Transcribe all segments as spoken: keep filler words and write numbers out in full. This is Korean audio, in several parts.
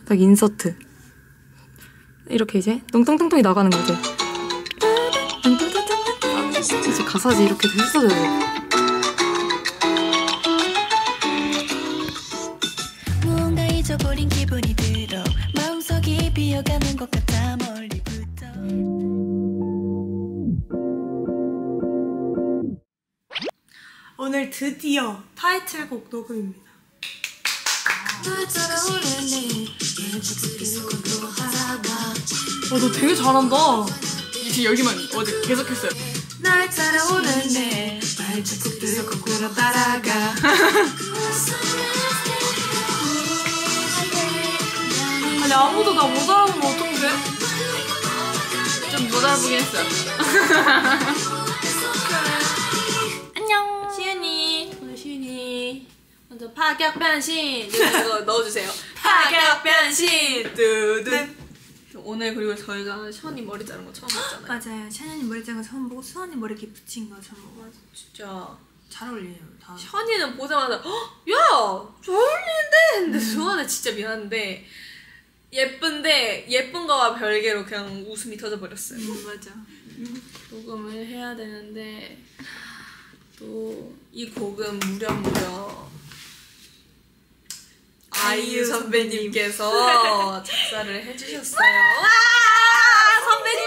딱 인서트 이렇게 이제 똥똥똥똥이 나가는 거지. 이제 가사지 이렇게 했어줘야 돼. 무언가 잊어버린 기분이 들어 마음속이 비어가는 것 같아 멀리부터. 오늘 드디어 타이틀곡 녹음입니다. 어, 너 되게 잘한다. 이제 여기만 어제 계속했어요. 날 따라오는 내 발자국들을 거꾸로 따라가. 아니 아무도 나 못 알아보면 어떡해? 좀 못 알아보긴 했어요. 안녕 시윤이. 오늘 시윤이 먼저 파격 변신 이거 넣어주세요. 파격 변신 뚜둔. 오늘 그리고 저희가 션이 머리 자른 거 처음 봤잖아요. 맞아요. 샤연이 머리 자른 거 처음 보고 수원이 머리 이렇게 붙인 거 처음 보고. 맞아. 진짜 잘 어울리네요. 다. 션이는 보자마자 야! 잘 어울리는데? 근데 수원은 진짜 미안한데 예쁜데 예쁜 거와 별개로 그냥 웃음이 터져버렸어요. 음, 맞아. 녹음을 해야 되는데 또 이 곡은 무려 아이유 선배님께서 작사를 해주셨어요. 와! 선배님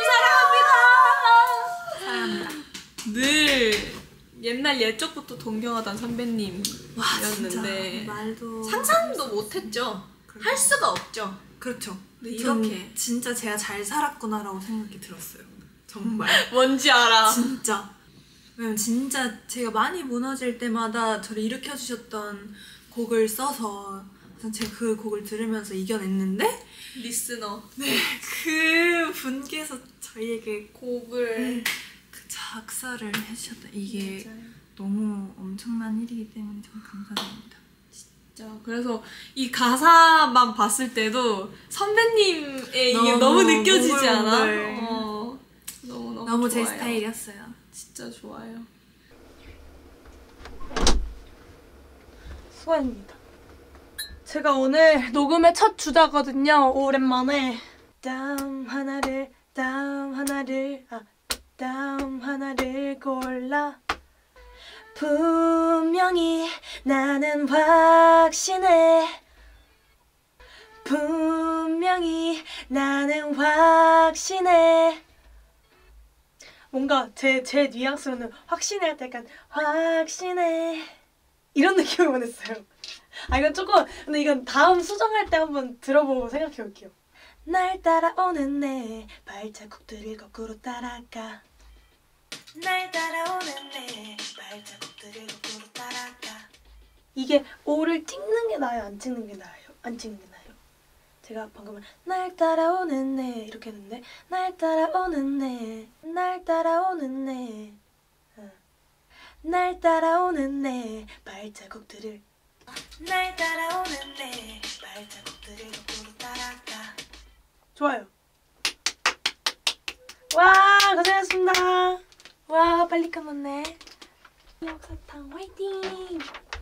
사랑합니다. 사랑합니다. 늘 옛날 옛적부터 동경하던 선배님이었는데 말도 상상도 못했죠. 그렇죠. 할 수가 없죠. 그렇죠. 근데 전 이렇게 진짜 제가 잘 살았구나라고 생각이 들었어요. 정말. 뭔지 알아. 진짜. 왜냐면 진짜 제가 많이 무너질 때마다 저를 일으켜주셨던 곡을 써서 제가 그 곡을 들으면서 이겨냈는데 리스너 네, 그 분께서 저희에게 곡을 그 작사를 해주셨다. 이게 맞아요. 너무 엄청난 일이기 때문에 정말 감사드립니다. 진짜 그래서 이 가사만 봤을 때도 선배님의 이게 너무 너무 느껴지지 않아? 오글오글. 어, 너무 너무 너무 좋아요. 제 스타일이었어요. 진짜 좋아요. 수아입니다. 제가 오늘 녹음의 첫 주자거든요. 오랜만에 다음 하나를 다음 하나를 아 다음 하나를 골라. 분명히 나는 확신해. 분명히 나는 확신해. 뭔가 제, 제 뉘앙스로는 확신해 할 때 약간 확신해 이런 느낌을 원했어요. 아 이건 조금 근데 이건 다음 수정할 때 한번 들어보고 생각해 볼게요. 날 따라오는 내 발자국들을 거꾸로 따라가. 날 따라오는 내 발자국들을 거꾸로 따라가. 이게 오를 찍는 게 나아요? 안 찍는 게 나아요? 안 찍는 게 나아요? 제가 방금은 날 따라오는 내 이렇게 했는데 날 따라오는 내 날 따라오는 내 어. 날 따라오는 내 발자국들을 날 따라오는 내 발자국들을 거꾸로 따라가. 좋아요. 와 고생하셨습니다. 와 빨리 끝났네. 역사탕 화이팅.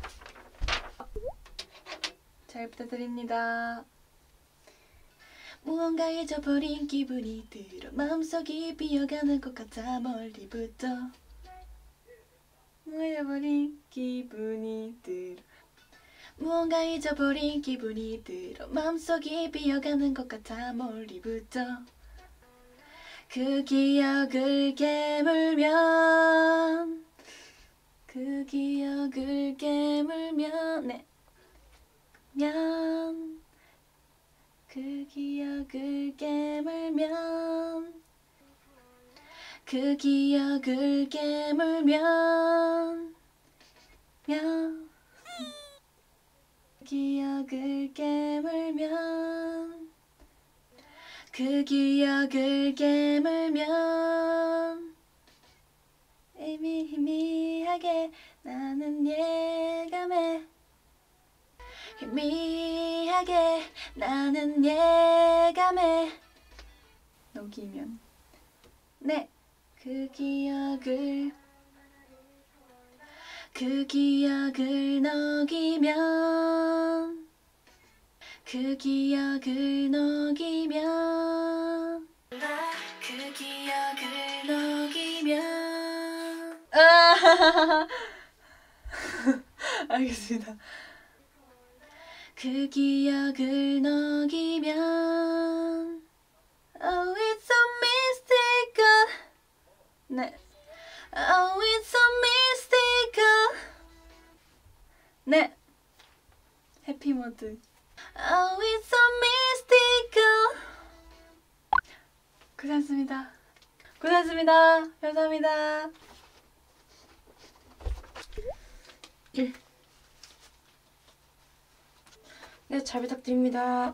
잘 부탁드립니다. 무언가 잊어버린 기분이 들어 마음속이 비어가는 것 같아 멀리부터. 잊어버린 기분이 들어 무언가 잊어버린 기분이 들어 마음속이 비어가는 것 같아 멀리부터. 그 기억을 깨물면 그 기억을 깨물면 네 면 그 기억을 깨물면 그 기억을 깨물면 면 기억을 깨물면 그 기억을 깨물면 희미하게 나는 예감해. 희미하게 나는 예감해. 녹이면 네 그 기억을 그 기억을 녹이면 그 기억을 녹이면 그 기억을 녹이면 아 알겠습니다. 그 기억을 녹이면 Oh it's so mystical. 네. Oh it's so mystical. 네. 해피모드. Oh it's so mystical. 고생하셨습니다. 고생하셨습니다. 감사합니다. 네, 잘 부탁드립니다.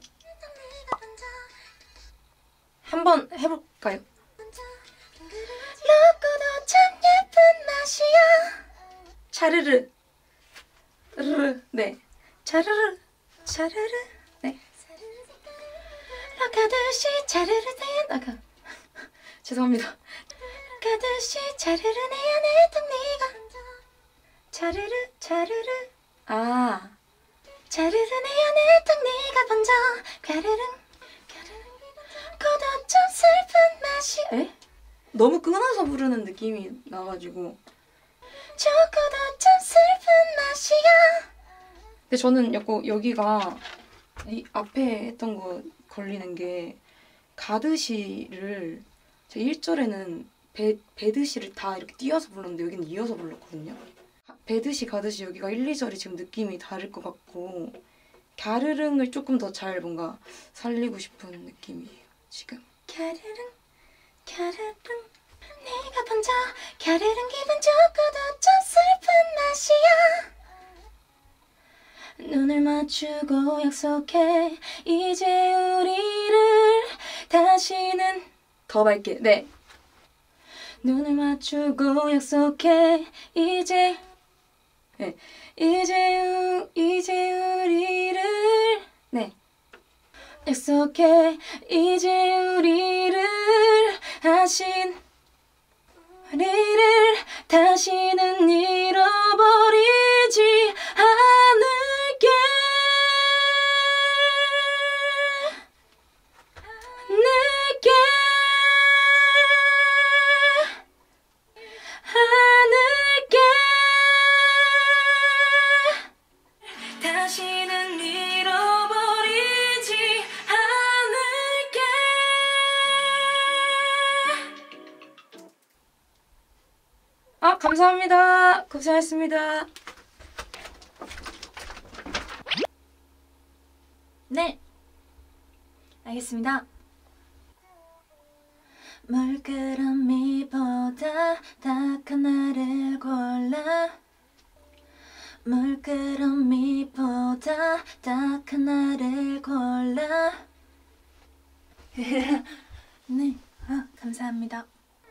한번 해볼까요? 누구도 참 예쁜 맛이야. 차르르 르르 네 차르르 차르르 네 가듯이 차르르 내 나가 죄송합니다. 가듯이 차르르 내 안에 딱 네가 차르르 차르르 아 차르르 내 안에 딱 네가 번져 가르릉 고도 좀 슬픈 맛이 에? 너무 끊어서 부르는 느낌이 나가지고 조금도 좀 슬픈 맛이야. 근데 저는 여기, 여기가 이 앞에 했던 거 걸리는 게 가듯이를 제 일 절에는 배, 배듯이를 다 이렇게 띄어서 불렀는데 여기는 이어서 불렀거든요. 배듯이 가듯이 여기가 일, 이 절이 지금 느낌이 다를 것 같고 갸르릉을 조금 더 잘 뭔가 살리고 싶은 느낌이에요. 지금 갸르릉 갸르릉 내가 번져 갸르릉 기분 좋고도 좀 슬픈 맛이야. 눈을 맞추고 약속해 이제 우리를 다시는 더 밝게 네 눈을 맞추고 약속해 이제 네 이제 우 이제 우리를 네 약속해 이제 우리를 하신 우리를 다시는 잃어버리지 않을게 않을게 않을게 다시는 잃어버리지 않을게. 아 감사합니다. 고생하셨습니다. 네 알겠습니다. 물끄러미보다 딱한 나를 골라 물끄러미보다 딱한 나를 골라 네 아, 감사합니다.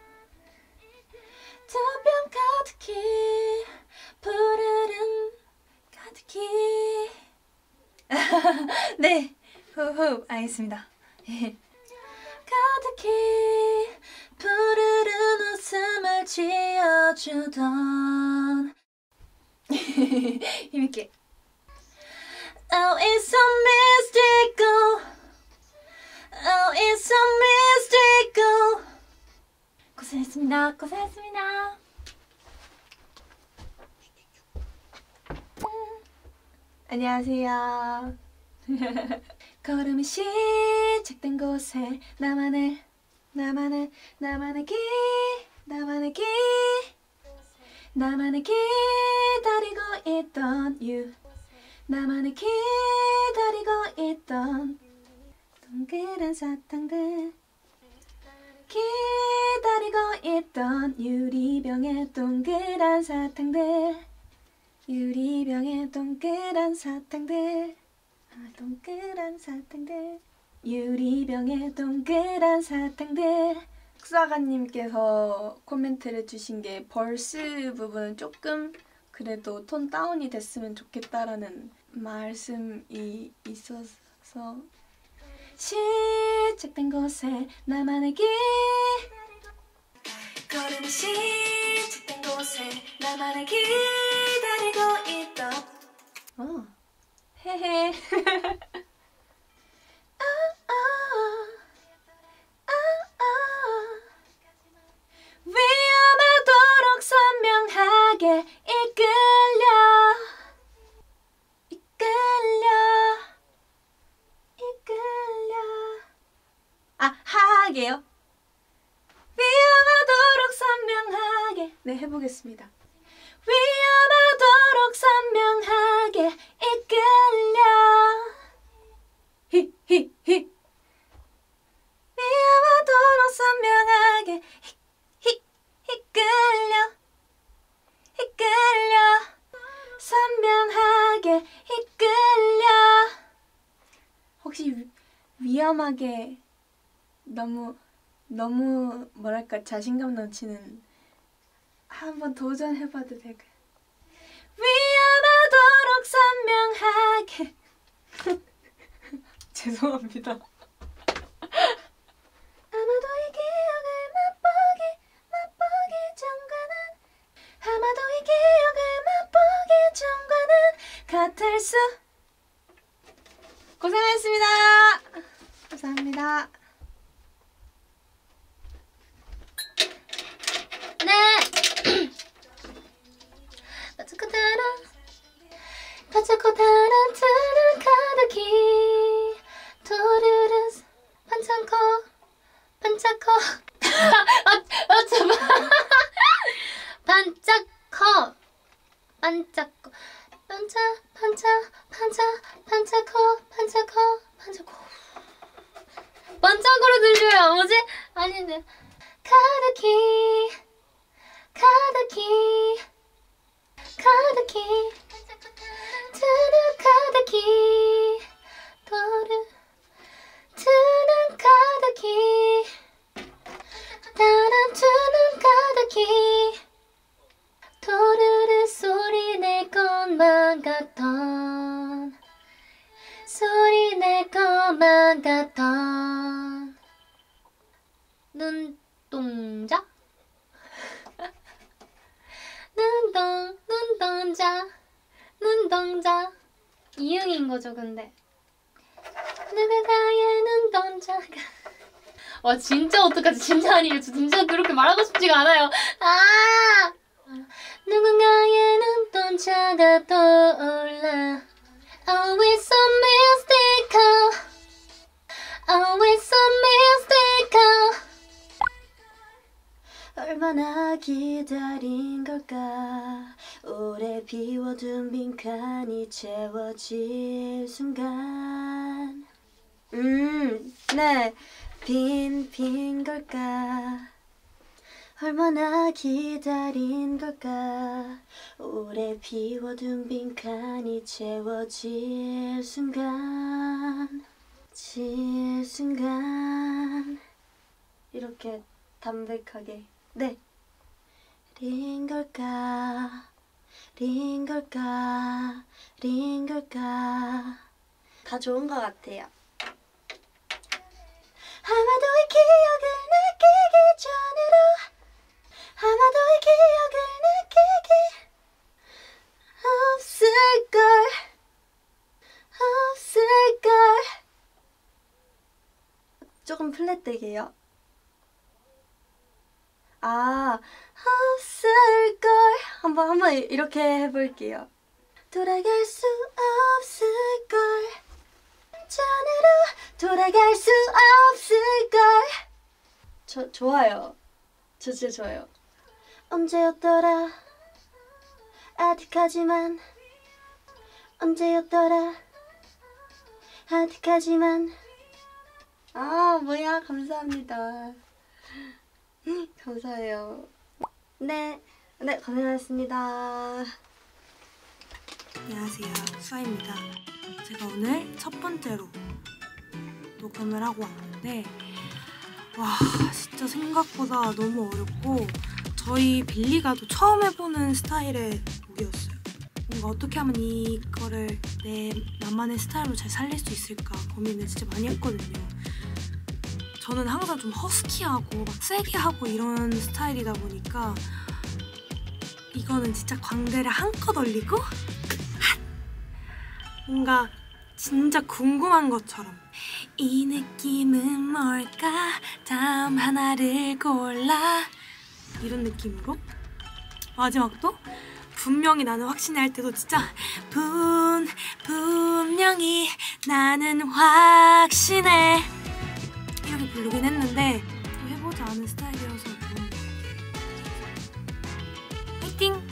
두 뼘 가득히 푸르른 가득히 네 후후 알겠습니다. 가득히 푸르른 웃음을 지어주던 힘있게 Oh it's so mystical Oh it's so mystical 고생했습니다. 고생했습니다. 음. 안녕하세요. 걸음이 시작된 곳에 나만을 나만을 나만을 기 나만을 기 나만을 기다리고 있던 you 나만을 기다리고 있던 동그란 사탕들 기다리고 있던 유리병의 동그란 사탕들 유리병의 동그란 사탕들 아, 동그란 사탕들 유리병의 동그란 사탕들 국사관님께서 코멘트를 주신 게 벌스 부분은 조금 그래도 톤 다운이 됐으면 좋겠다라는 말씀이 있어서 시작된 곳에 나만의 길 걸음이 시작된 곳에 나만을 기다리고 있던 어 헤헤 선명하게요. 위험하도록 선명하게. 네, 해보겠습니다. 위험하도록 선명하게 이끌려. 히히히. 위험하도록 선명하게 히, 히, 이끌려. 이끌려. 선명하게 이끌려. 혹시 위, 위험하게 너무 너무 뭐랄까 자신감 넘치는 한번 도전해봐도 될까요? 위험하도록 선명하게. 죄송합니다. 아마도 이 기억을 맛보기 맛보기 전과는 아마도 이 기억을 맛보기 전과는 같을 수. 고생하셨습니다. 감사합니다. 네. 바츠코타라 바츠코타라 트는 가득히 도르르 반창코 반짝코 아, 아, 잠깐 반짝코 반짝코 반짝 반짝 반짝 반짝코 반짝코 반짝코 반짝코로 들려요. 뭐지? 아닌데 가득히 가득히 가득히 트는 가득히 도르 트는 가득히 따란 트는 가득히 도르르 소리 낼 것만 같던 소리 낼 것만 같던 눈동자 눈동 눈동자 눈동자 이응인 거죠 근데 누군가의 눈동자가. 와 진짜 어떡하지. 진짜 아니에요. 저 진짜 그렇게 말하고 싶지가 않아요. 아 누군가의 눈동자가 떠올라. Always so mystical. Always so mystical. 얼마나 기다린 걸까. 오래 비워둔 빈칸이 채워질 순간. 음, 네. 빈, 빈 걸까. 얼마나 기다린 걸까. 오래 비워둔 빈칸이 채워질 순간. 질 순간. 이렇게 담백하게. 네. 린 걸까. 린 걸까. 린 걸까. 다 좋은 것 같아요. 아마도 이 기억을 느끼기 전으로 아마도 이 기억을 느끼기 없을걸 없을걸. 조금 플랫되게요. 아 없을걸. 한번 한번 이렇게 해볼게요. 돌아갈 수 없을걸 전으로 돌아갈 수 없을걸. 저 좋아요. 저 진짜 좋아요. 언제였더라 아득하지만 언제였더라 아득하지만. 아 뭐야 감사합니다. 감사해요. 네, 네 고생하셨습니다. 안녕하세요, 수아입니다. 제가 오늘 첫 번째로 녹음을 하고 왔는데 와 진짜 생각보다 너무 어렵고 저희 빌리가도 처음 해보는 스타일의 곡이었어요. 뭔가 어떻게 하면 이거를 내 나만의 스타일로 잘 살릴 수 있을까 고민을 진짜 많이 했거든요. 저는 항상 좀 허스키하고 막 세게 하고 이런 스타일이다 보니까 이거는 진짜 광대를 한껏 올리고 뭔가 진짜 궁금한 것처럼 이 느낌은 뭘까 다음 하나를 골라 이런 느낌으로 마지막도 분명히 나는 확신해 할 때도 진짜 분 분명히 나는 확신해 이렇게 부르긴 했는데 또 해보지 않은 스타일이어서 좋은 것 같아요. 화이팅!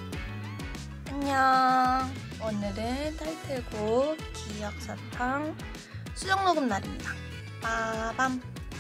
안녕. 오늘은 타이틀곡 기억사탕 수정 녹음 날입니다. 빠밤.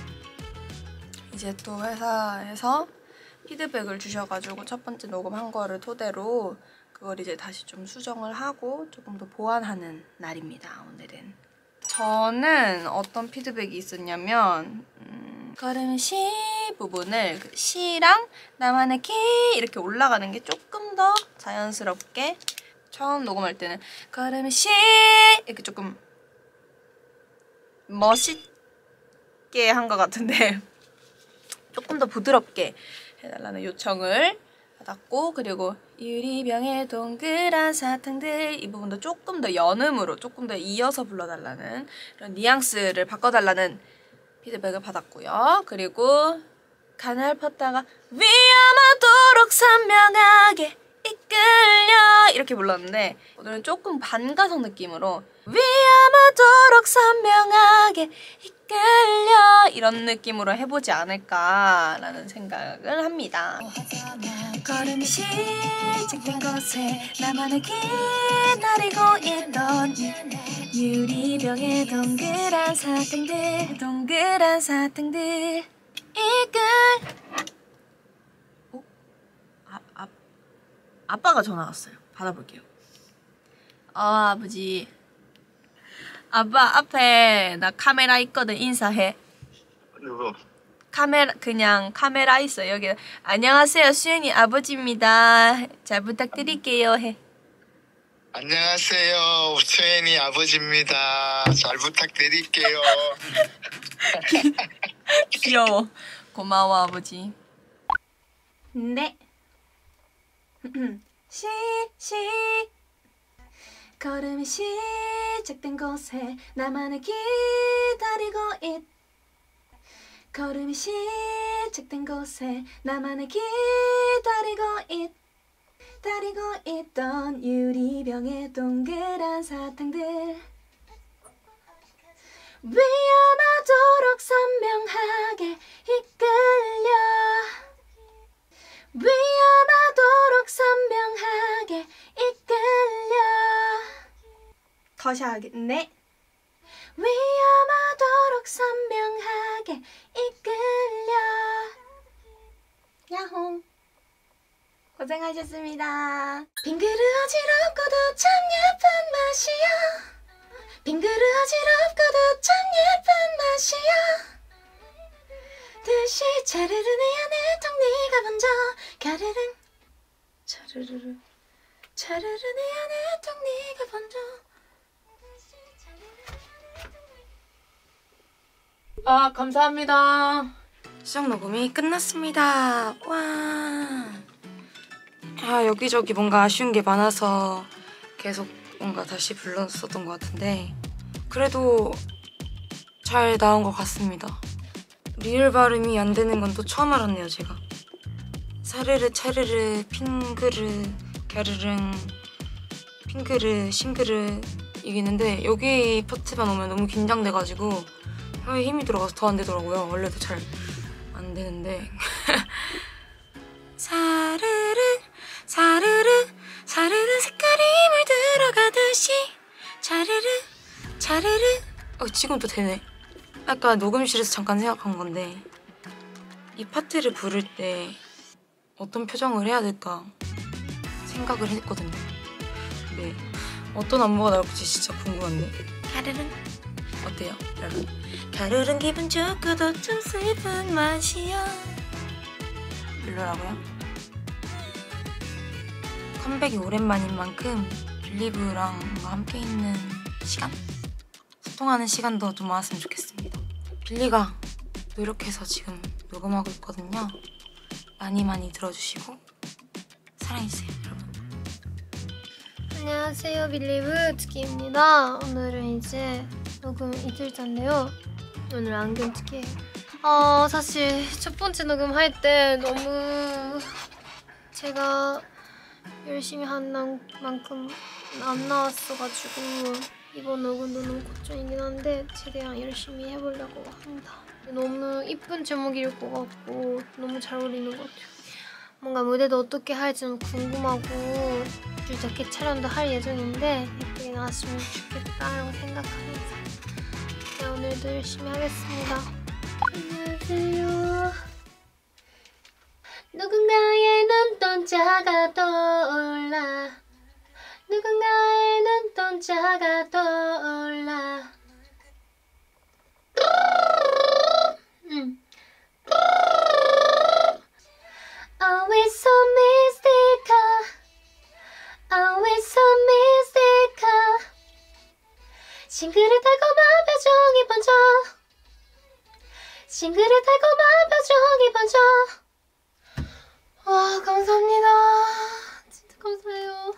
이제 또 회사에서 피드백을 주셔가지고 첫 번째 녹음한 거를 토대로 그걸 이제 다시 좀 수정을 하고 조금 더 보완하는 날입니다. 오늘은. 저는 어떤 피드백이 있었냐면 음, 걸음 시 부분을 그 시랑 나만의 키 이렇게 올라가는 게 조금 더 자연스럽게 처음 녹음할 때는 걸음 시 이렇게 조금 멋있게 한 것 같은데 조금 더 부드럽게 해달라는 요청을 받았고, 그리고 유리병에 동그란 사탕들 이 부분도 조금 더 연음으로 조금 더 이어서 불러달라는 그런 뉘앙스를 바꿔달라는 피드백을 받았고요. 그리고 가늘었다가 위험하도록 선명하게 이끌려 이렇게 불렀는데 오늘은 조금 반가성 느낌으로 위험하도록 선명하게 이끌려 이런 느낌으로 해보지 않을까라는 생각을 합니다. 걸음이 시작된 곳에 나만을 기다리고 있던 유리병에 동그란 사탕들 동그란 사탕들 이끌 어? 아, 아, 아빠가 전화 왔어요. 받아볼게요. 어, 아버지. 아빠 앞에 나 카메라 있거든. 인사해. 누구? 카메라 그냥 카메라 있어. 여기 안녕하세요. 수연이 아버지입니다. 잘 부탁드릴게요. 해. 안녕하세요. 수연이 아버지입니다. 잘 부탁드릴게요. 귀여워. 고마워 아버지. 네. 시, 시 걸음이 시작된 곳에 나만을 기다리고 있 걸음이 시작된 곳에 나만을 기다리고 있 기다리고 있던 유리병에 동그란 사탕들 위험하도록 선명하게 이끌려 위험하도록 선명하게 이끌려 다시 하겠네. 위험하도록 선명하게 이끌려 야홍 고생하셨습니다. 빙그르 어지럽고도 참 예쁜 맛이야 빙그르 어지럽고도 참 예쁜 맛이야 듯이 차르르 내 안에 턱 네가 먼저 가르릉 차르르르 차르르 내 안에 턱 네가 먼저 아 감사합니다. 수정 녹음이 끝났습니다. 와. 아 여기저기 뭔가 아쉬운 게 많아서 계속 뭔가 다시 불렀었던 것 같은데 그래도 잘 나온 것 같습니다. 리을 발음이 안 되는 건 또 처음 알았네요, 제가. 사르르, 차르르, 핑그르, 갸르릉, 핑그르, 싱그르 이게 있는데 여기 파트만 오면 너무 긴장돼가지고 혀에 힘이 들어가서 더 안 되더라고요. 원래도 잘 안 되는데. 사르르, 사르르, 사르르 색깔이 물들어가듯이 차르르, 차르르 어, 지금 또 되네. 아까 녹음실에서 잠깐 생각한 건데 이 파트를 부를 때 어떤 표정을 해야 될까 생각을 했거든요. 네, 어떤 안무가 나올지 진짜 궁금한데. 가르릉 어때요, 여러분? 가르릉 기분 좋고도 좀 슬픈 맛이야. 별로라고요? 컴백이 오랜만인 만큼 빌리브랑 뭔가 함께 있는 시간? 소통하는 시간도 좀 많았으면 좋겠습니다. 빌리가 노력해서 지금 녹음하고 있거든요. 많이 많이 들어주시고 사랑해주세요, 여러분. 안녕하세요, 빌리브 츠키입니다. 오늘은 이제 녹음 이틀차인데요. 오늘 안경 츠키예요. 어, 사실 첫 번째 녹음할 때 너무 제가 열심히 한 만큼 안 나왔어가지고 이번 녹음도 너무 걱정이긴 한데 최대한 열심히 해보려고 합니다. 너무 이쁜 제목일 것 같고 너무 잘 어울리는 것 같아요. 뭔가 무대도 어떻게 할지 좀 궁금하고 줄 자켓 촬영도 할 예정인데 예쁘게 나왔으면 좋겠다라고 생각하면서 네, 오늘도 열심히 하겠습니다. 안녕하세요. 누군가의 눈동자가 떠올라 누군가의 눈동자가 떠올라 음. Always so mystical Always so mystical 싱그릿달콤한 표정이 번져 싱그릿달콤한 표정이 번져 와 감사합니다. 진짜 감사해요.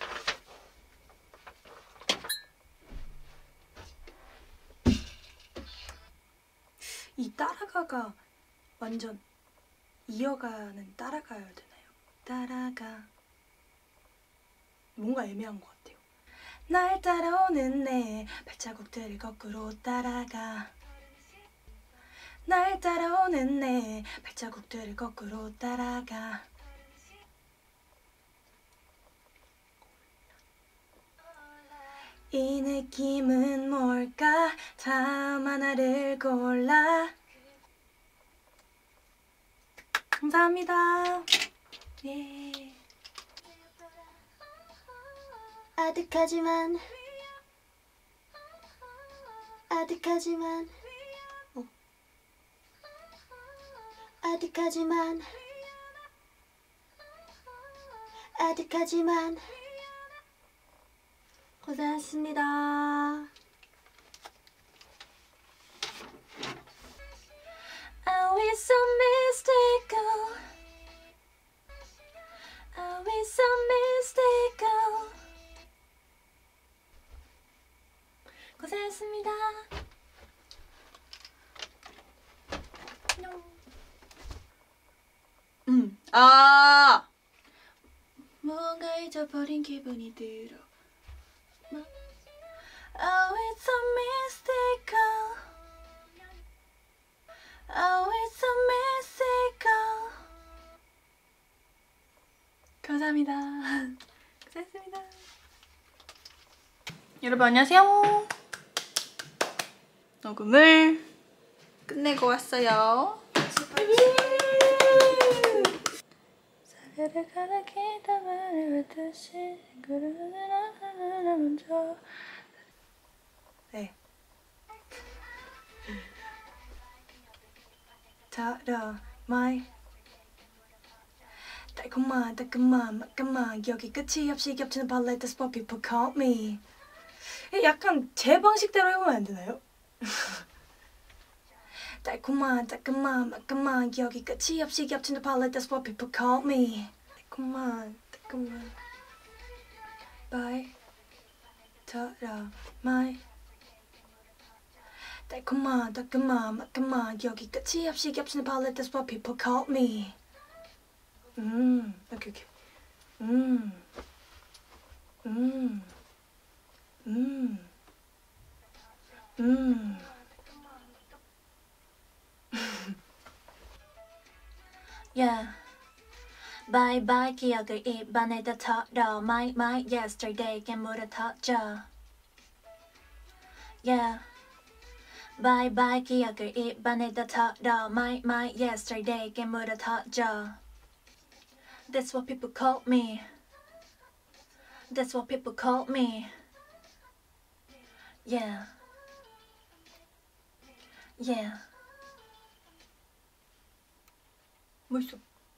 이 따라가가 완전 이어가는 따라가야 되나요? 따라가 뭔가 애매한 것 같아요. 날 따라오는 내 발자국들을 거꾸로 따라가 날 따라오는 내 발자국들을 거꾸로 따라가 이 느낌은 뭘까 다음 하나를 골라 감사합니다. 예. 아득하지만 아득하지만 어. 아득하지만 아득하지만 고생하셨습니다. Always so mystical Always so mystical 고생했습니다. 음, 아 뭔가 잊어버린 기분이 들어 Always so mystical Always so mystical 감사합니다. 고생했습니다. 여러분 안녕하세요. 녹음을 끝내고 왔어요. 사그를 가득히 담아를 듯이 그르르르르르 먼저 네. 달아 마이 달콤한 따끔한 맛감한 여기 끝이 없이 겹치는 발레 That's what people call me. 약간 제 방식대로 해보면 안 되나요? 달콤한 따끔한 맛감한 여기 끝이 없이 겹치는 발레 That's what people call me. 달콤한 따끔한 발 달아 마이 달콤한 따끔한 맛감한 여기 끝이 없이 겹치는 발레 That's what people call me. 음, 오케이 오케이. 음, 음, 음, 음. yeah. Bye bye 기억을 입안에다 털어 My my yesterday에 물어 터져. yeah. Bye bye 기억을 입안에다 털어 My my yesterday에 물어 터져. That's what people call me. That's what people call me. Yeah. Yeah. 뭐 있어?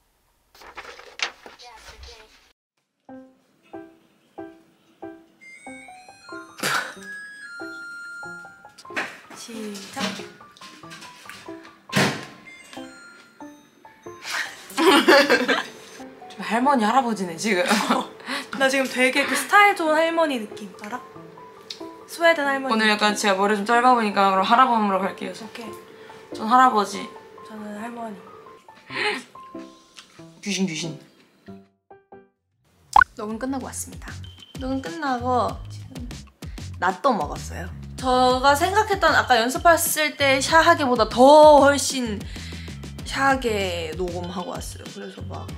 시작. 좀 할머니 할아버지네 지금. 나 지금 되게 그 스타일 좋은 할머니 느낌 알아? 스웨덴 할머니. 오늘 약간 제가 머리 좀 짧아 보니까 그럼 할아버지로 갈게요. 오케이. 전 할아버지. 저는 할머니. 귀신 귀신. 녹음 끝나고 왔습니다. 녹음 끝나고 지금 낫또 먹었어요. 제가 생각했던 아까 연습했을 때 샤하게보다 더 훨씬 샤하게 녹음하고 왔어요. 그래서 막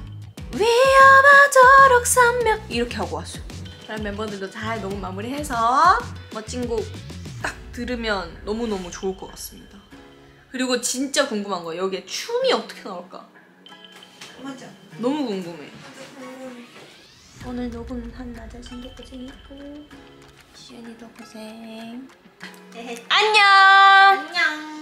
위험하도록 선명 이렇게 하고 왔어요. 다른 멤버들도 잘 녹음 마무리해서 멋진 곡 딱 들으면 너무너무 좋을 것 같습니다. 그리고 진짜 궁금한 거예요. 여기에 춤이 어떻게 나올까? 맞아. 너무 궁금해. 오늘 녹음한 나자신도 고생했고 시연이도 고생. 안녕. 안녕.